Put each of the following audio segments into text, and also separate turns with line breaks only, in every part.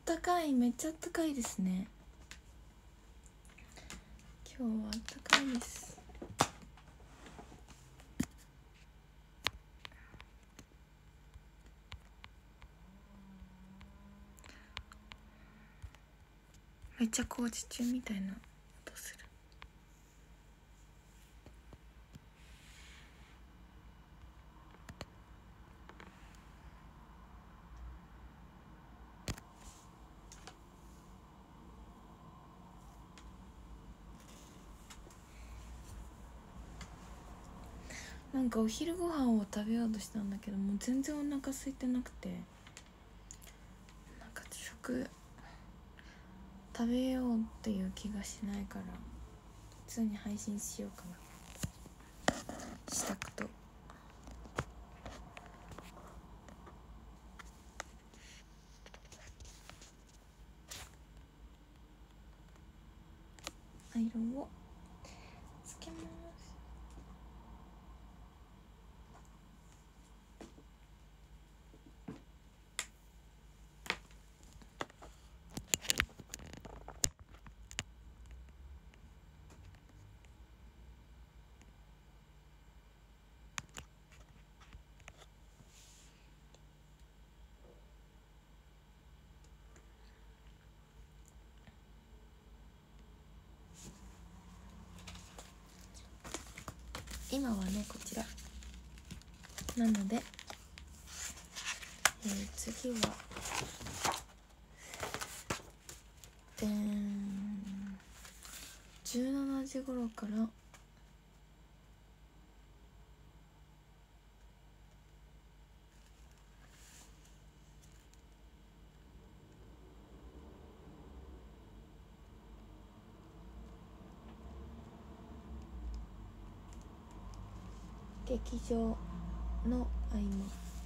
ったかい、めっちゃあったかいですね。今日はあったかいです。めっちゃ工事中みたいな音する。なんかお昼ご飯を食べようとしたんだけど、もう全然お腹空いてなくて、なんか食べようっていう気がしないから、普通に配信しようかな、支度と。アイロンをつけます。今はねこちらなので、次は17時頃から劇場の合間、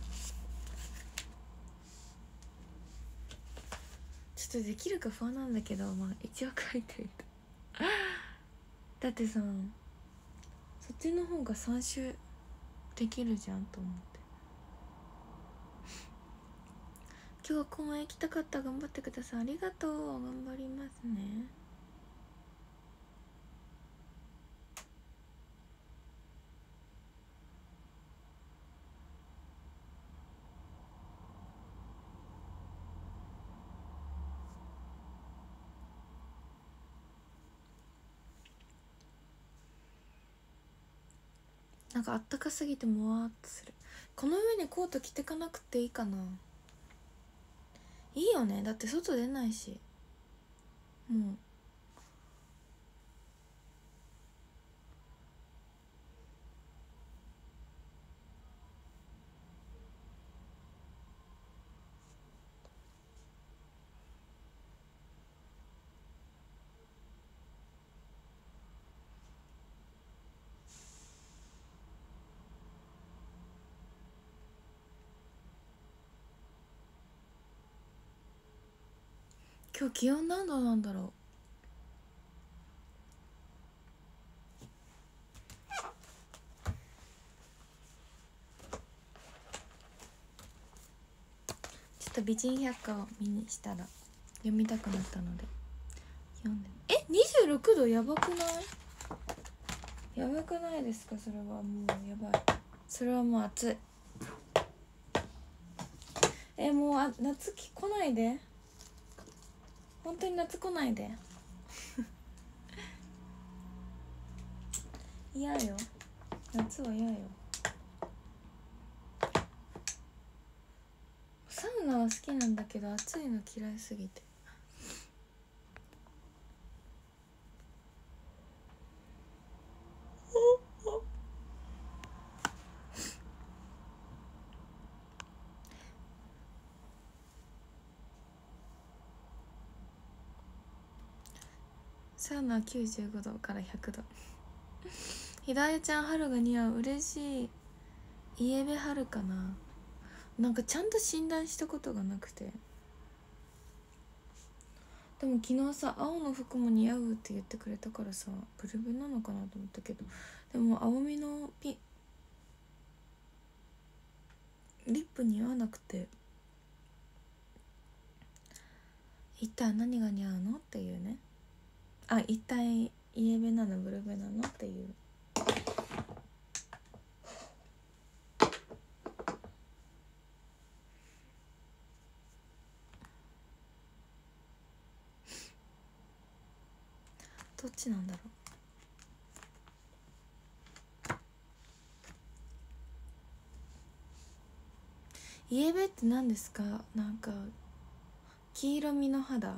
ちょっとできるか不安なんだけど、まあ一応書いてみただってさ、そっちの方が3週できるじゃんと思って。今日は公園行きたかった。頑張ってください。ありがとう。頑張りますね。なんかあったかすぎてもわーっとする。この上にコート着てかなくていいかな。いいよね、だって外出ないし。もう今日気温何度なんだろう。ちょっと美人百科を見にしたら読みたくなったので読んで。26度やばくない？やばくないですか？それはもうやばい。それはもう暑い。もう夏来ないで、本当に夏来ないで嫌よ、夏は嫌よ。サウナは好きなんだけど暑いの嫌いすぎて。サウナは95度から100度。ひだえちゃん春が似合う。嬉しい。イエベ春かな。なんかちゃんと診断したことがなくて、でも昨日さ青の服も似合うって言ってくれたからさ、ブルベなのかなと思ったけど、でも青みのリップ似合わなくて、 一体何が似合うのっていうね。あ、一体イエベなのブルベなのっていう。どっちなんだろう。イエベって何ですか？なんか黄色みの肌、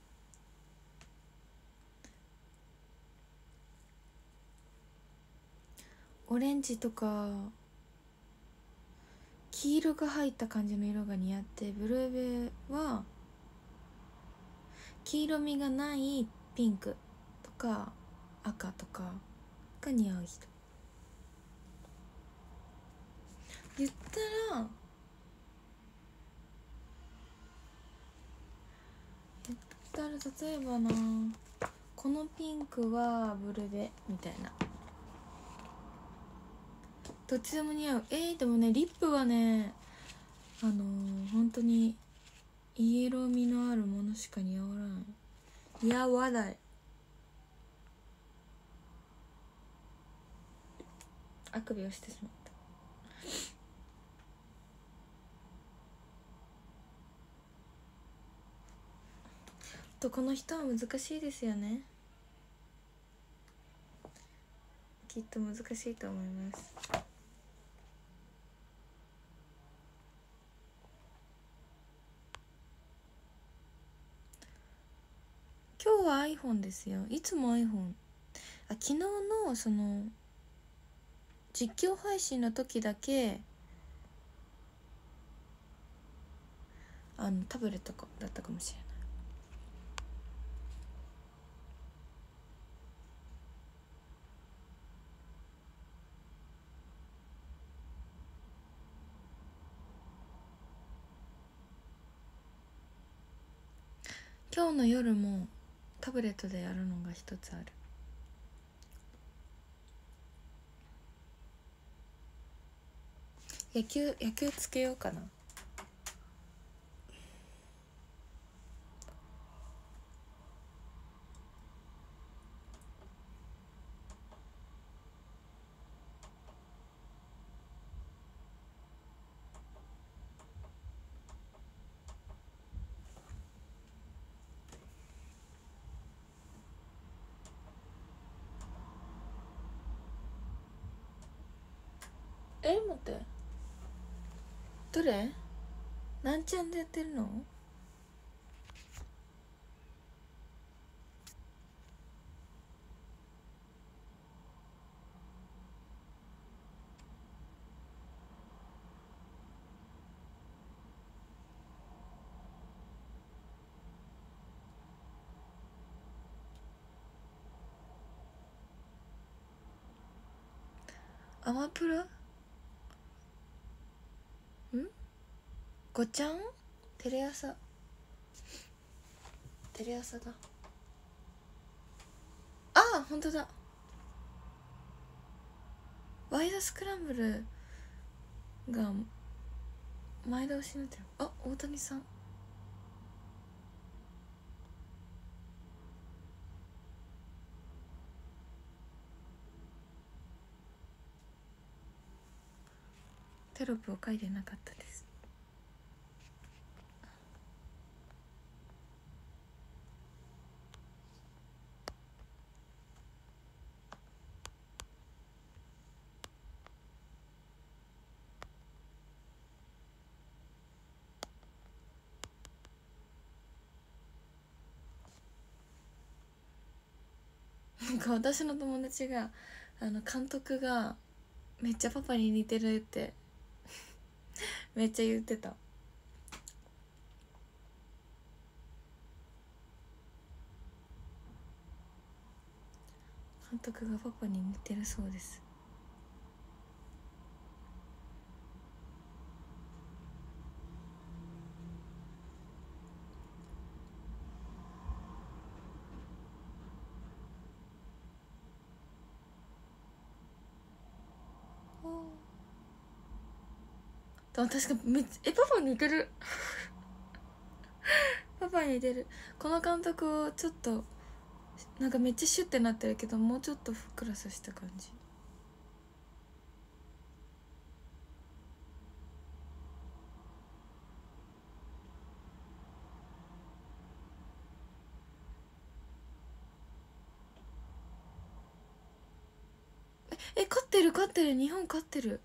オレンジとか黄色が入った感じの色が似合って、ブルーベは黄色みがないピンクとか赤とかが似合う人。言ったら例えばな、このピンクはブルベみたいな、どっちでも似合う。でもね、リップはね、本当にイエロー味のあるものしか似合わない。似合わない。あくびをしてしまった。男の人は難しいですよね。きっと難しいと思います。今日は iPhone ですよ。いつも iPhone。昨日のその実況配信の時だけタブレットだったかもしれない。今日の夜もタブレットでやるのが一つある。野球つけようかな。待って、どれ？なんちゃんでやってるの？アマプラ？ごちゃん？テレ朝だ。本当だ。ワイドスクランブルが前倒しになってる。大谷さん。テロップを書いてなかったです。なんか私の友達が監督がめっちゃパパに似てるってめっちゃ言ってた。監督がパパに似てるそうです。確かめっちゃパパ似てるパパに似てる。この監督をちょっとなんかめっちゃシュッてなってるけど、もうちょっとふっくらさした感じ。勝ってる勝ってる、日本勝ってる。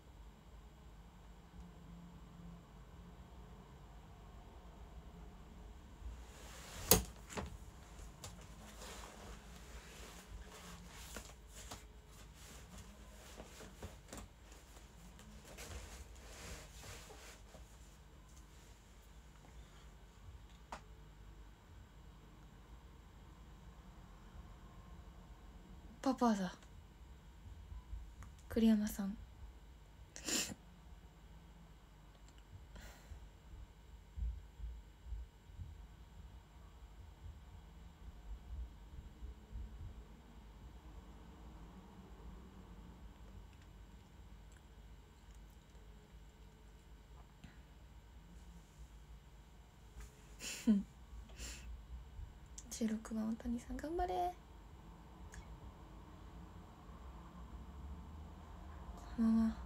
パパだ、栗山さん。16番大谷さん頑張れ。このまま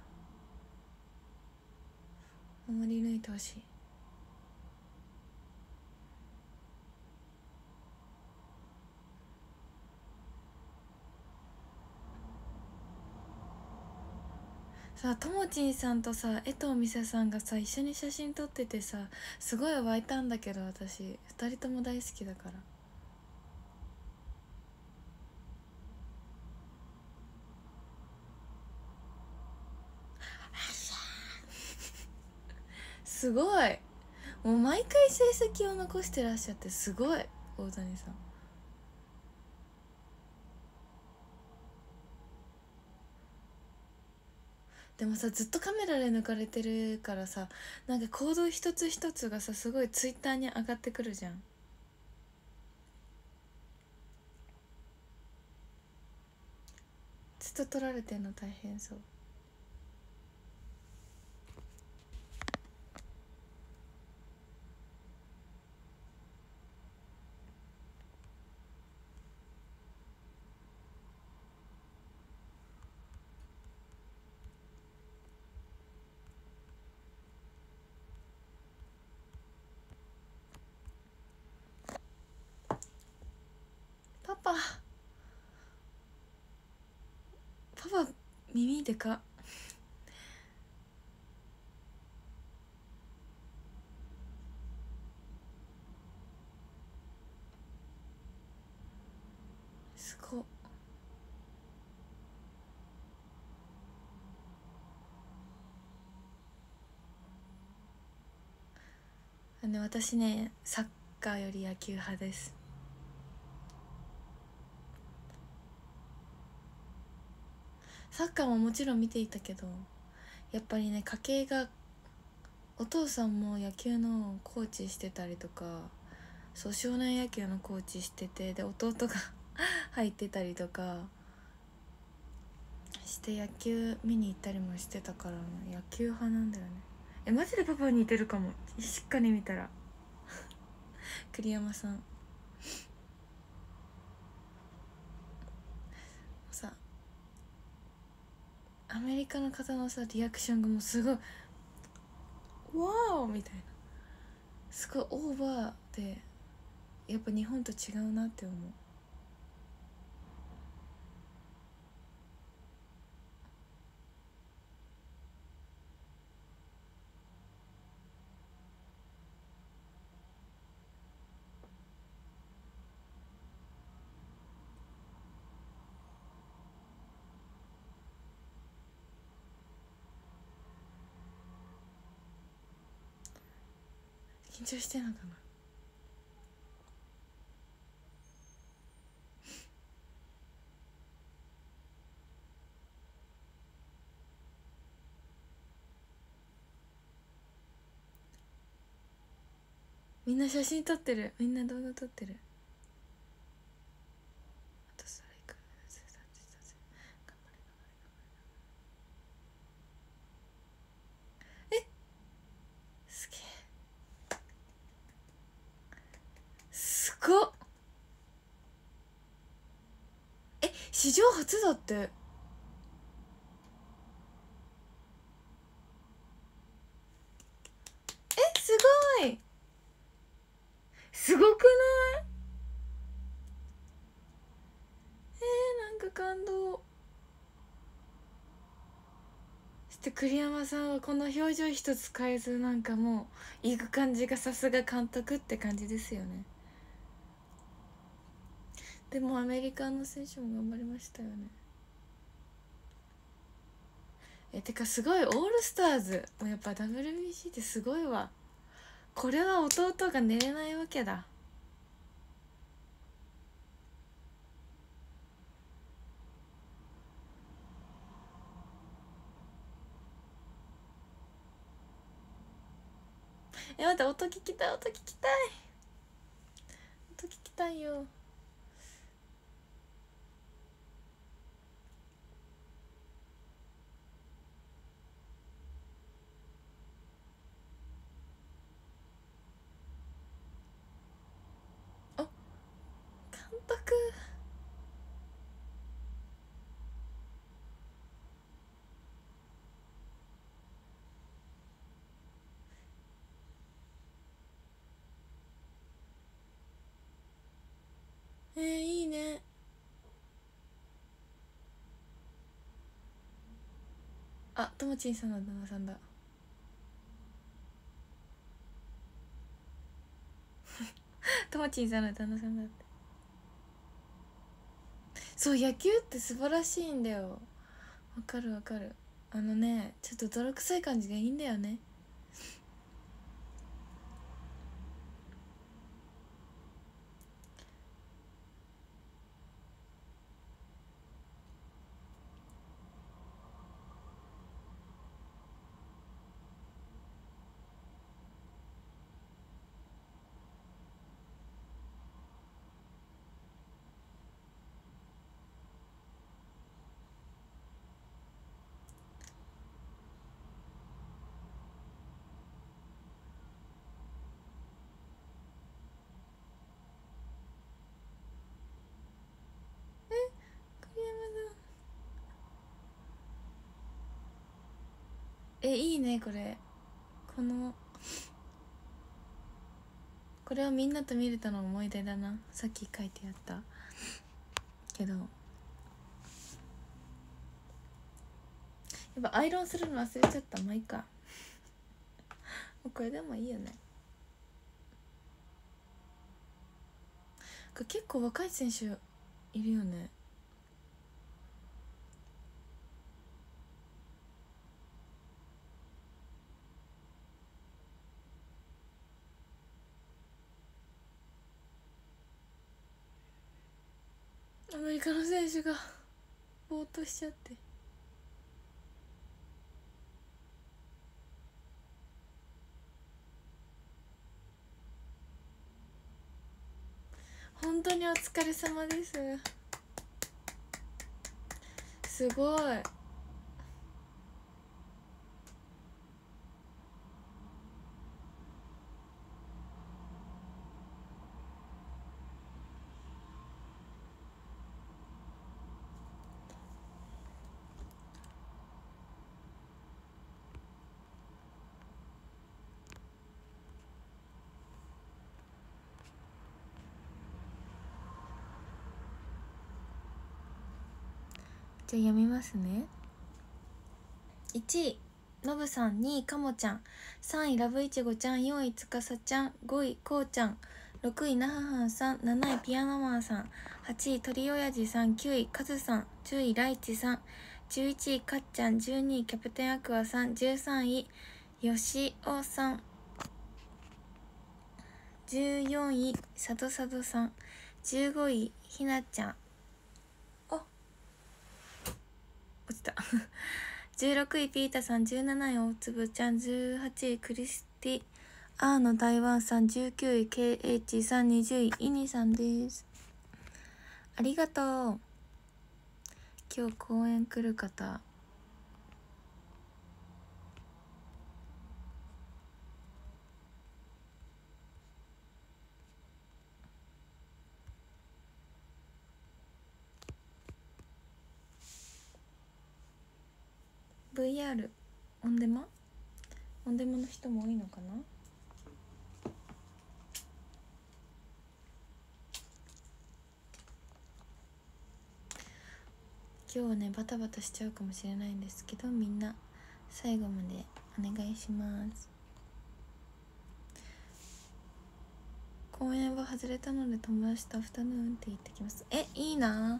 守り抜いてほしい。さあともちんさんとさ江藤美沙さんがさ一緒に写真撮っててさ、すごい湧いたんだけど、私2人とも大好きだから。すごい、もう毎回成績を残してらっしゃってすごい大谷さん。でもさずっとカメラで抜かれてるからさ、なんか行動一つ一つがさすごいツイッターに上がってくるじゃん。ずっと撮られてんの大変そう。パパ耳でか。すごっ。私ねサッカーより野球派です。サッカーももちろん見ていたけど、やっぱりね家系が、お父さんも野球のコーチしてたりとか、そう少年野球のコーチしてて、で弟が入ってたりとかして野球見に行ったりもしてたから、野球派なんだよね。マジでパパに似てるかも、しっかり見たら。栗山さんさ、アメリカの方のさリアクションがもうすごいワオみたいな、すごいオーバーで、やっぱ日本と違うなって思う。緊張してんのかな。みんな写真撮ってる、みんな動画撮ってる。あとストライク、頑張れ。すげえ。 っ。史上初だって。すごい。すごくない？なんか感動して。栗山さんはこの表情一つ変えず、なんかもう行く感じがさすが監督って感じですよね。でもアメリカの選手も頑張りましたよね。てかすごい、オールスターズもやっぱ WBC ってすごいわ。これは弟が寝れないわけだ。待って、音聞きたい、音聞きたい、音聞きたいよ。あ、監督。いいね。あ、ともちんさんの旦那さんだ。ともちんさんの旦那さんだって。そう、野球って素晴らしいんだよ。わかるわかる。ちょっと泥臭い感じがいいんだよね。栗山さん、いいねこれ。これをみんなと見れたの思い出だな。さっき書いてあったけど、やっぱアイロンするの忘れちゃった。まあいいか。もうこれでもいいよね。これ結構若い選手いるよね。アメリカの選手がぼーっとしちゃって。本当にお疲れ様です。すごい。じゃあ読みますね。1位のぶさん、2位かもちゃん、3位ラブいちごちゃん、4位つかさちゃん、5位こうちゃん、6位なははんさん、7位ピアノマンさん、8位鳥おやじさん、9位かずさん、10位らいちさん、11位かっちゃん、12位キャプテンアクアさん、13位よしおさん、14位さどさどさん、15位ひなちゃん、落ちた16位ピータさん、17位おつぶちゃん、18位クリスティアーノ台湾さん、19位 KH さん、20位イニさんです。ありがとう。今日公演来る方、 VR オンデマの人も多いのかな。今日はねバタバタしちゃうかもしれないんですけど、みんな最後までお願いします。公園は外れたので友達とアフタヌーンって行ってきます。いいな。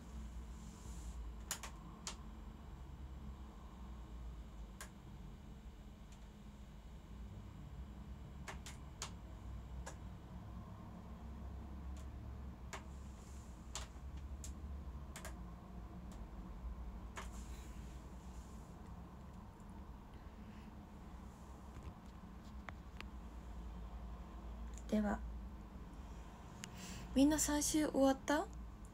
ではみんな3週終わった？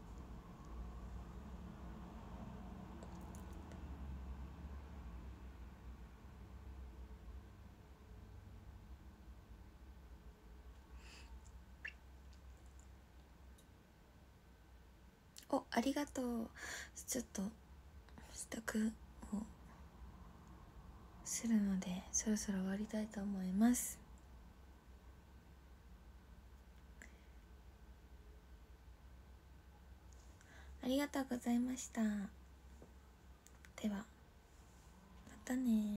ありがとう。ちょっと支度をするのでそろそろ終わりたいと思います。ありがとうございました。ではまたね。